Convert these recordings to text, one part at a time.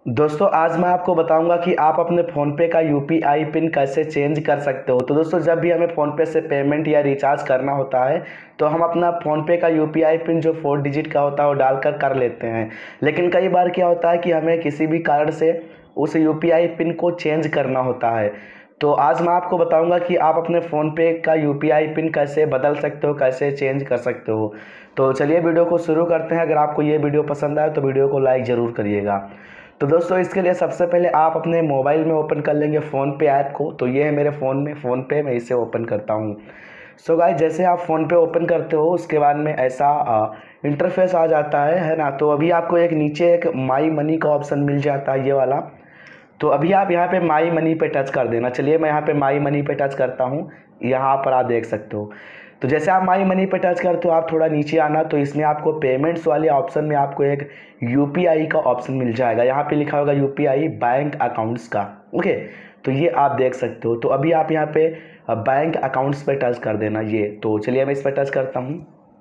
दोस्तों आज मैं आपको बताऊंगा कि आप अपने फ़ोनपे का यूपीआई पिन कैसे चेंज कर सकते हो। तो दोस्तों जब भी हमें फ़ोनपे से पेमेंट या रिचार्ज करना होता है तो हम अपना फ़ोनपे का यूपीआई पिन जो 4 डिजिट का होता है वो डालकर कर लेते हैं। लेकिन कई बार क्या होता है कि हमें किसी भी कारण से उस यूपीआई पिन को चेंज करना होता है। तो आज मैं आपको बताऊंगा कि आप अपने फ़ोनपे का यूपीआई पिन कैसे बदल सकते हो, कैसे चेंज कर सकते हो। तो चलिए वीडियो को शुरू करते हैं। अगर आपको ये वीडियो पसंद आए तो वीडियो को लाइक ज़रूर करिएगा। तो दोस्तों इसके लिए सबसे पहले आप अपने मोबाइल में ओपन कर लेंगे फ़ोनपे ऐप को। तो ये है मेरे फ़ोन में फ़ोनपे, मैं इसे ओपन करता हूँ। सो गाइस जैसे आप फ़ोनपे ओपन करते हो उसके बाद में ऐसा इंटरफेस आ जाता है ना। तो अभी आपको एक नीचे एक माई मनी का ऑप्शन मिल जाता है, ये वाला। तो अभी आप यहाँ पे माई मनी पे टच कर देना। चलिए मैं यहाँ पे माई मनी पे टच करता हूँ। यहाँ पर आप देख सकते हो। तो जैसे आप माई मनी पे टच करते हो आप थोड़ा नीचे आना, तो इसमें आपको पेमेंट्स वाले ऑप्शन में आपको एक यूपीआई का ऑप्शन मिल जाएगा। यहाँ पे लिखा होगा यूपीआई बैंक अकाउंट्स का। ओके, तो ये आप देख सकते हो। तो अभी आप यहाँ पे बैंक अकाउंट्स पे टच कर देना ये। तो चलिए मैं इस पर टच करता हूँ।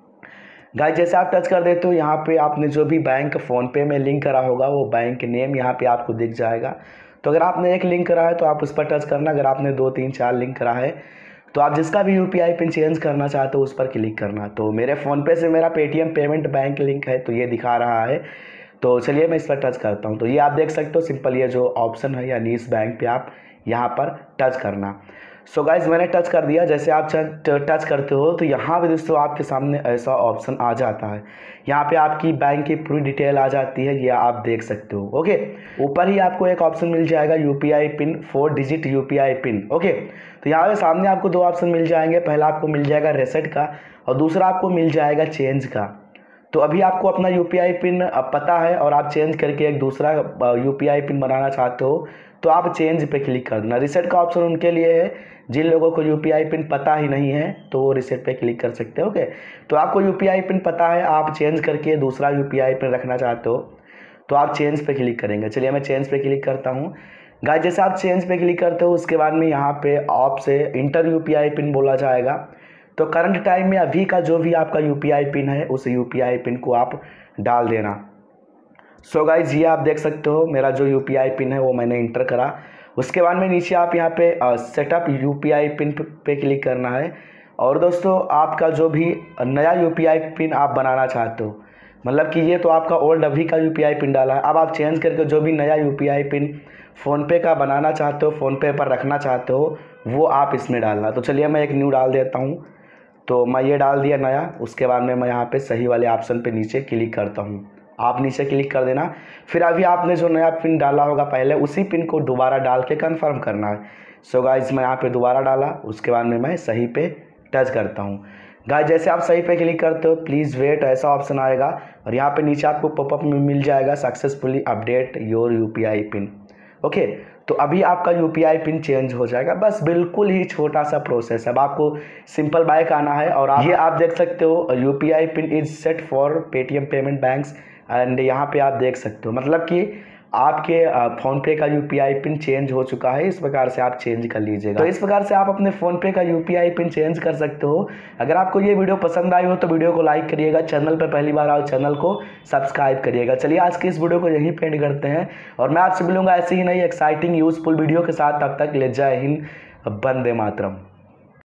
गाइस जैसे आप टच कर देते हो यहाँ पे आपने जो भी बैंक फ़ोनपे में लिंक करा होगा वो बैंक नेम यहाँ पे आपको दिख जाएगा। तो अगर आपने एक लिंक करा है तो आप उस पर टच करना। अगर आपने 2 3 4 लिंक करा है तो आप जिसका भी यूपीआई पिन चेंज करना चाहते हो उस पर क्लिक करना। तो मेरे फ़ोनपे से मेरा पेटीएम पेमेंट बैंक लिंक है तो ये दिखा रहा है। तो चलिए मैं इस पर टच करता हूँ। तो ये आप देख सकते हो, सिंपल ये जो ऑप्शन है यानी इस बैंक पे आप यहाँ पर टच करना। सो गाइज मैंने टच कर दिया। जैसे आप टच करते हो तो यहाँ पे दोस्तों आपके सामने ऐसा ऑप्शन आ जाता है। यहाँ पे आपकी बैंक की पूरी डिटेल आ जाती है, ये आप देख सकते हो। ओके, ऊपर ही आपको एक ऑप्शन मिल जाएगा UPI pin 4 digit UPI pin. Okay, तो यहाँ पे सामने आपको 2 ऑप्शन मिल जाएंगे। पहला आपको मिल जाएगा रीसेट का और दूसरा आपको मिल जाएगा चेंज का। तो अभी आपको अपना यूपीआई पिन पता है और आप चेंज करके एक दूसरा यूपीआई पिन बनाना चाहते हो तो आप चेंज पे क्लिक कर देना। रीसेट का ऑप्शन उनके लिए है जिन लोगों को यूपीआई पिन पता ही नहीं है, तो वो रीसेट पे क्लिक कर सकते हो। ओके, तो आपको यूपीआई पिन पता है, आप चेंज करके दूसरा यूपीआई पिन रखना चाहते हो तो आप चेंज पे क्लिक करेंगे। चलिए मैं चेंज पे क्लिक करता हूँ। गाइस जैसे आप चेंज पे क्लिक करते हो उसके बाद में यहाँ पे आपसे इंटर यूपीआई पिन बोला जाएगा। तो करंट टाइम में अभी का जो भी आपका यूपीआई पिन है उस यूपीआई पिन को आप डाल देना। सो गाइज ये आप देख सकते हो मेरा जो यूपीआई पिन है वो मैंने इंटर करा। उसके बाद में नीचे आप यहाँ पे सेटअप यूपीआई पिन पे क्लिक करना है। और दोस्तों आपका जो भी नया यूपीआई पिन आप बनाना चाहते हो, मतलब कि ये तो आपका ओल्ड अभी का यूपीआई पिन डाला है, अब आप चेंज करके जो भी नया यूपीआई पिन फ़ोनपे का बनाना चाहते हो, फ़ोनपे पर रखना चाहते हो, वो आप इसमें डालना। तो चलिए मैं एक न्यू डाल देता हूँ। तो मैं ये डाल दिया नया। उसके बाद में मैं यहाँ पे सही वाले ऑप्शन पे नीचे क्लिक करता हूँ। आप नीचे क्लिक कर देना। फिर अभी आपने जो नया पिन डाला होगा पहले उसी पिन को दोबारा डाल के कंफर्म करना है। सो गाइज मैं यहाँ पे दोबारा डाला, उसके बाद में मैं सही पे टच करता हूँ। गाइज जैसे आप सही पे क्लिक करते हो प्लीज़ वेट ऐसा ऑप्शन आएगा और यहाँ पे नीचे आपको पॉपअप में मिल जाएगा successfully update your UPI pin. Okay, तो अभी आपका यूपीआई पिन चेंज हो जाएगा। बस बिल्कुल ही छोटा सा प्रोसेस है। अब आपको सिंपल बैक आना है और ये आप देख सकते हो UPI pin is set for Paytm payment banks and यहाँ पे आप देख सकते हो मतलब कि आपके फ़ोनपे का यूपीआई पिन चेंज हो चुका है। इस प्रकार से आप चेंज कर लीजिएगा। तो इस प्रकार से आप अपने फ़ोनपे का यूपीआई पिन चेंज कर सकते हो। अगर आपको ये वीडियो पसंद आई हो तो वीडियो को लाइक करिएगा, चैनल पर पहली बार आओ चैनल को सब्सक्राइब करिएगा। चलिए आज की इस वीडियो को यहीं पे एंड करते हैं और मैं आपसे मिलूंगा ऐसे ही नई एक्साइटिंग यूजफुल वीडियो के साथ। तब तक ले जय हिंद, वंदे मातरम।